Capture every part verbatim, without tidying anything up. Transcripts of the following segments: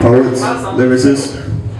poets, lyricists.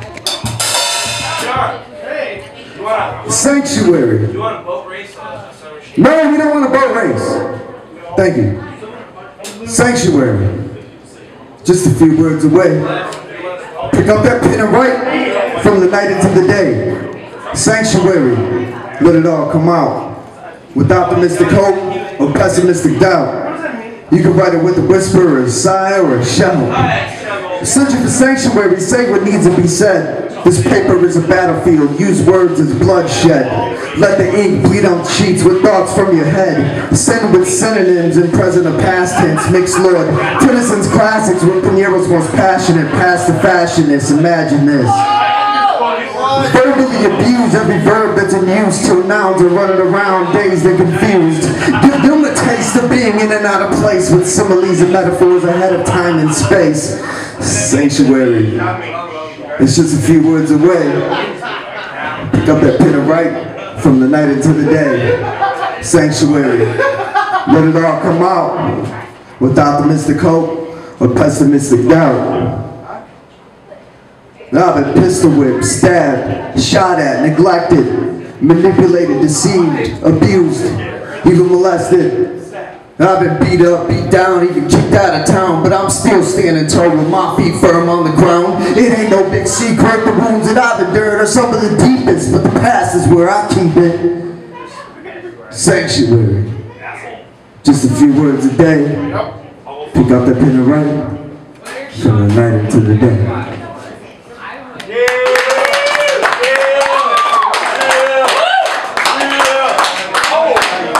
Sanctuary. You want a boat race? No, we don't want a boat race. Thank you. Sanctuary. Just a few words away. Pick up that pen and write from the night into the day. Sanctuary. Let it all come out. With optimistic hope or pessimistic doubt. You can write it with a whisper, or a sigh, or a shout. Searching for sanctuary, say what needs to be said. This paper is a battlefield, use words as bloodshed. Let the ink bleed on sheets with thoughts from your head. Send with synonyms in present or past tense. Mix Lord Tennyson's classics with Pinero's most passionate. Past the fashionists, imagine this. Verbally abuse every verb that's in use till nouns are running around, dazed and confused. Give them a taste of being in and out of place with similes and metaphors ahead of time and space. Sanctuary. It's just a few words away. Pick up that pen and write from the night into the day. Sanctuary. Let it all come out with optimistic hope or pessimistic doubt. I've been pistol whipped, stabbed, shot at, neglected, manipulated, deceived, abused, even molested. I've been beat up, beat down, even kicked out of town, but I'm still standing tall with my feet firm on the ground. It ain't no big secret, the wounds that I've endured are some of the deepest, but the past is where I keep it. Sanctuary. Just a few words a day. Pick up that pen and write from the night into the day.